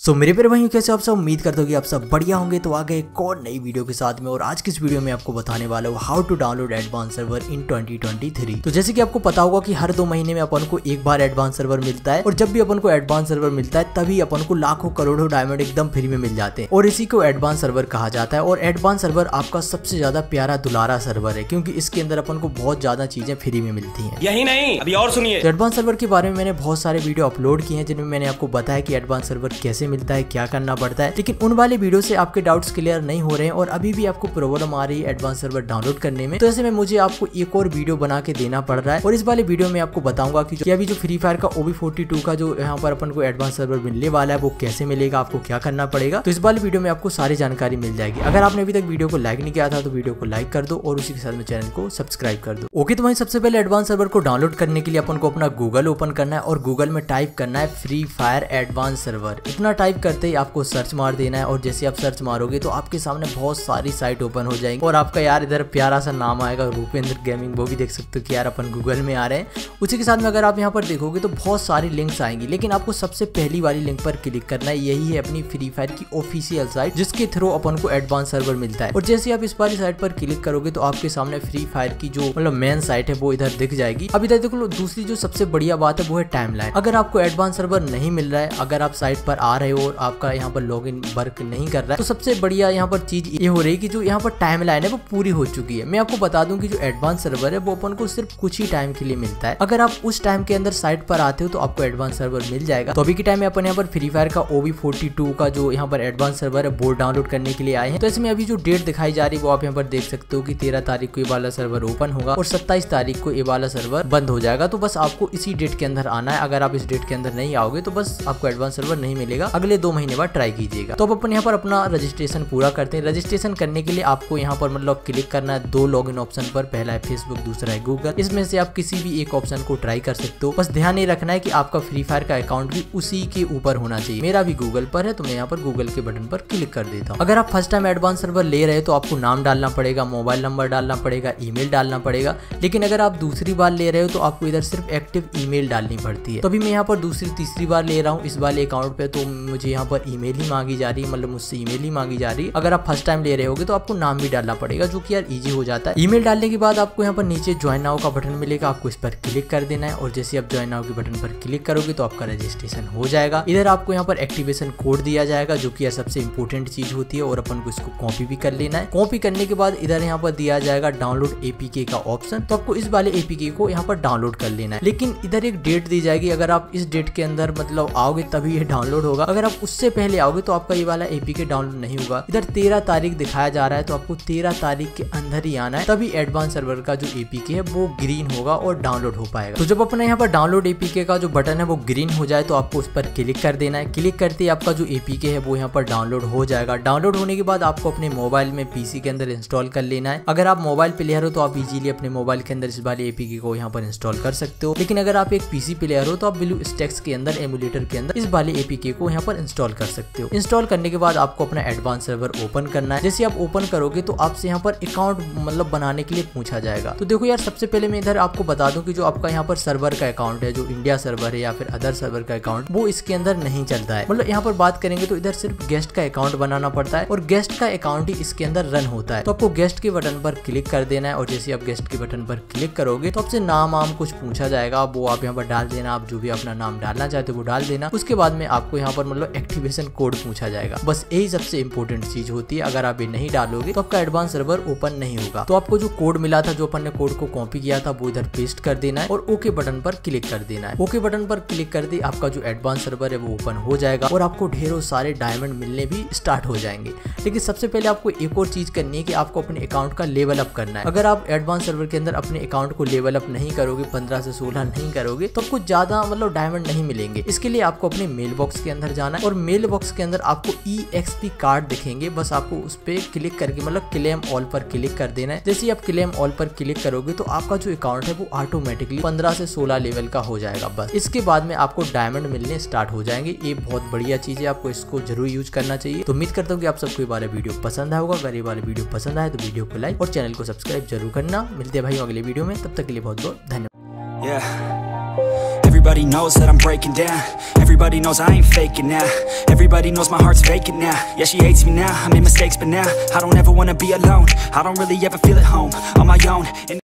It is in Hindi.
मेरे प्यारे भाइयों, कैसे आप सब? उम्मीद करता हूँ कि आप सब बढ़िया होंगे। तो आ गए एक और नई वीडियो के साथ में, और आज की इस वीडियो में आपको बताने वाला हूँ how to download advance server in 2023। तो जैसे कि आपको पता होगा कि हर 2 महीने में अपन को एक बार एडवांस सर्वर मिलता है, और जब भी अपन को एडवांस सर्वर मिलता है तभी अपन को लाखों करोड़ों डायमंड एकदम फ्री में मिल जाते हैं, और इसी को एडवांस सर्वर कहा जाता है। और एडवांस सर्वर आपका सबसे ज्यादा प्यारा दुलारा सर्वर है, क्योंकि इसके अंदर अपन को बहुत ज्यादा चीजें फ्री में मिलती है। यही नहीं, अभी और सुनिए। एडवांस सर्वर के बारे में मैंने बहुत सारे वीडियो अपलोड किए हैं, जिनमें मैंने आपको बताया कि एडवांस सर्वर कैसे मिलता है, क्या करना पड़ता है। लेकिन उन वाले वीडियो से आपके डाउट्स क्लियर नहीं हो रहे हैं और अभी भी आपको प्रॉब्लम आ रही है एडवांस सर्वर डाउनलोड करने में, तो ऐसे में मुझे आपको एक और वीडियो बना के देना पड़ रहा है। और इस वाले वीडियो में आपको बताऊंगा कि अभी जो फ्री फायर का OB42 का जो यहाँ पर अपन को एडवांस सर्वर मिलने वाला है वो कैसे मिलेगा, आपको क्या करना पड़ेगा। तो इस वाले वीडियो में आपको सारी जानकारी मिल जाएगी। अगर आपने अभी तक वीडियो को लाइक नहीं किया था तो वीडियो को लाइक कर दो, और उसी के साथ में चैनल को सब्सक्राइब कर दो। ओके, तो वहीं सबसे पहले एडवांस सर्वर को डाउनलोड करने के लिए अपन को अपना गूगल ओपन करना है, और गूगल में टाइप करना है फ्री फायर एडवांस सर्वर। इतना टाइप करते ही आपको सर्च मार देना है, और जैसे आप सर्च मारोगे तो आपके सामने बहुत सारी साइट ओपन हो जाएंगी, और आपका यार इधर प्यारा सा नाम आएगा रूपेंद्र गेमिंग, वो भी देख सकते हो कि यार अपन गूगल में आ रहे हैं। उसी के साथ में अगर आप यहाँ पर देखोगे तो बहुत सारी लिंक्स आएंगी, लेकिन आपको सबसे पहली वाली लिंक पर क्लिक करना है। यही है अपनी फ्री फायर की ऑफिशियल साइट, जिसके थ्रू अपन को एडवांस सर्वर मिलता है। और जैसे आप इस वाली साइट पर क्लिक करोगे तो आपके सामने फ्री फायर की जो मतलब मेन साइट है वो इधर दिख जाएगी। अब इधर देखो, दूसरी जो सबसे बढ़िया बात है वो है टाइमलाइन। अगर आपको एडवांस सर्वर नहीं मिल रहा है, अगर आप साइट पर आ रहे हो और आपका यहाँ पर लॉगिन वर्क नहीं कर रहा है, तो सबसे बढ़िया यहाँ पर चीज ये हो रही है कि जो यहाँ पर टाइमलाइन है वो पूरी हो चुकी है। मैं आपको बता दूं कि जो एडवांस सर्वर है वो अपन को सिर्फ कुछ ही टाइम के लिए मिलता है। अगर आप उस टाइम के अंदर साइट पर आते हो तो आपको एडवांस सर्वर मिल जाएगा। तो अभी के टाइम में अपन यहाँ पर फ्री फायर का OB42 का जो यहाँ पर एडवांस सर्वर है वो डाउनलोड करने के लिए आए हैं। तो इसमें अभी जो डेट दिखाई जा रही है वो आप यहाँ पर देख सकते हो कि 13 तारीख को ये वाला सर्वर ओपन होगा और 27 तारीख को ये वाला सर्वर बंद हो जाएगा। तो बस आपको इसी डेट के अंदर आना है। अगर आप इस डेट के अंदर नहीं आओगे तो बस आपको एडवांस सर्वर नहीं मिलेगा। अगले 2 महीने बाद ट्राई कीजिएगा। तो अब अपन यहाँ पर अपना रजिस्ट्रेशन पूरा करते हैं। रजिस्ट्रेशन करने के लिए आपको यहाँ पर मतलब क्लिक करना है 2 लॉगिन ऑप्शन पर। पहला है फेसबुक, दूसरा है गूगल। इसमें से आप किसी भी एक ऑप्शन को ट्राई कर सकते हो। बस ध्यान ये रखना है कि आपका फ्री फायर का अकाउंट भी उसी के ऊपर होना चाहिए। मेरा भी गूगल पर है तो मैं यहाँ पर गूगल के बटन पर क्लिक कर देता हूँ। अगर आप फर्स्ट टाइम एडवांस सर्वर ले रहे हो तो आपको नाम डालना पड़ेगा, मोबाइल नंबर डालना पड़ेगा, ईमेल डालना पड़ेगा। लेकिन अगर आप दूसरी बार ले रहे हो तो आपको इधर सिर्फ एक्टिव ईमेल डालनी पड़ती है। तो अभी मैं यहाँ पर दूसरी तीसरी बार ले रहा हूँ इस वाले अकाउंट पे, तो मुझे यहाँ पर ईमेल ही मांगी जा रही है, मतलब मुझसे ईमेल ही मांगी जा रही है। अगर आप फर्स्ट टाइम ले रहे होगे तो आपको नाम भी डालना पड़ेगा, जो कि यार इजी हो जाता है। ईमेल डालने के बाद आपको यहाँ पर नीचे ज्वाइन नाउ का बटन मिलेगा, आपको इस पर क्लिक कर देना है। और जैसे आप ज्वाइन नाउ के बटन पर क्लिक करोगे तो आपका रजिस्ट्रेशन हो जाएगा। इधर आपको यहाँ पर एक्टिवेशन कोड दिया जाएगा, जो कि यार सबसे इंपॉर्टेंट चीज होती है, और अपन को इसको कॉपी भी कर लेना है। कॉपी करने के बाद इधर यहाँ पर दिया जाएगा डाउनलोड APK का ऑप्शन, तो आपको इस वाले APK को यहाँ पर डाउनलोड कर लेना है। लेकिन इधर एक डेट दी जाएगी, अगर आप इस डेट के अंदर मतलब आओगे तभी ये डाउनलोड होगा। अगर आप उससे पहले आओगे तो आपका ये वाला APK डाउनलोड नहीं होगा। इधर 13 तारीख दिखाया जा रहा है, तो आपको 13 तारीख के अंदर ही आना है, तभी एडवांस सर्वर का जो APK है वो ग्रीन होगा और डाउनलोड हो पाएगा। तो जब अपने यहाँ पर डाउनलोड APK का जो बटन है वो ग्रीन हो जाए तो आपको उस पर क्लिक कर देना है। क्लिक करते ही आपका जो APK है वो यहाँ पर डाउनलोड हो जाएगा। डाउनलोड होने के बाद आपको अपने मोबाइल में PC के अंदर इंस्टॉल कर लेना है। अगर आप मोबाइल प्लेयर हो तो आप इजीली अपने मोबाइल के अंदर इस वाले APK को यहाँ पर इंस्टॉल कर सकते हो। लेकिन अगर आप एक PC प्लेयर हो तो आप BlueStacks के अंदर एमुलेटर के अंदर इस वाले APK को यहाँ पर इंस्टॉल कर सकते हो। इंस्टॉल करने के बाद आपको अपना एडवांस सर्वर ओपन करना है। जैसे आप ओपन करोगे तो आपसे यहाँ पर अकाउंट मतलब बनाने के लिए पूछा जाएगा। तो देखो यार, सबसे पहले मैं इधर आपको बता दूं कि जो आपका यहाँ पर सर्वर का अकाउंट है, जो इंडिया सर्वर है या फिर अदर सर्वर का अकाउंट, वो इसके अंदर नहीं चलता है। मतलब यहाँ पर बात करेंगे तो इधर सिर्फ गेस्ट का अकाउंट बनाना पड़ता है, और गेस्ट का अकाउंट ही इसके अंदर रन होता है। तो आपको गेस्ट के बटन पर क्लिक कर देना है, और जैसे आप गेस्ट के बटन पर क्लिक करोगे तो आपसे नाम कुछ पूछा जाएगा, वो आप यहाँ पर डाल देना। आप जो भी अपना नाम डालना चाहते हो वो डाल देना। उसके बाद में आपको यहाँ पर मतलब एक्टिवेशन कोड पूछा जाएगा। बस यही सबसे इंपॉर्टेंट चीज होती है। अगर आप ये नहीं डालोगे तो आपका एडवांस सर्वर ओपन नहीं होगा। तो आपको जो कोड मिला था, जो अपन ने कोड को कॉपी किया था, वो इधर पेस्ट कर देना है और ओके बटन पर क्लिक कर देना है। ओके बटन पर क्लिक कर दे आपका जो एडवांस सर्वर है वो ओपन हो जाएगा, और आपको ढेरों सारे डायमंड मिलने भी स्टार्ट हो जाएंगे। लेकिन सबसे पहले आपको एक और चीज करनी है कि आपको अपने अकाउंट का लेवल अप करना है। अगर आप एडवांस सर्वर के अंदर अपने अकाउंट को लेवल अप नहीं करोगे, 15 से 16 नहीं करोगे, तो आपको ज्यादा मतलब डायमंड नहीं मिलेंगे। इसके लिए आपको अपने मेल बॉक्स के अंदर जाना है, और मेल बॉक्स के अंदर आपको EXP कार्ड दिखेंगे। बस आपको उस पर क्लिक करके मतलब क्लेम ऑल पर क्लिक कर देना है। जैसे आप क्लेम ऑल पर क्लिक करोगे तो आपका जो अकाउंट है वो ऑटोमेटिकली 15 से 16 लेवल का हो जाएगा। बस इसके बाद में आपको डायमंड मिलने स्टार्ट हो जाएंगे। ये बहुत बढ़िया चीज है, आपको इसको जरूर यूज करना चाहिए। तो उम्मीद करता हूँ कि आप सबको ये वाला वीडियो पसंद आया होगा। अगर ये वाला वीडियो पसंद आए तो वीडियो को लाइक और चैनल को सब्सक्राइब जरूर करना। मिलते हैं भाई अगले वीडियो में, तब तक के लिए बहुत बहुत धन्यवाद। Everybody knows that I'm breaking down. Everybody knows I ain't faking now. Everybody knows my heart's vacant now. Yeah, she hates me now, I made mistakes but now I don't ever wanna be alone. I don't really ever feel at home on my own.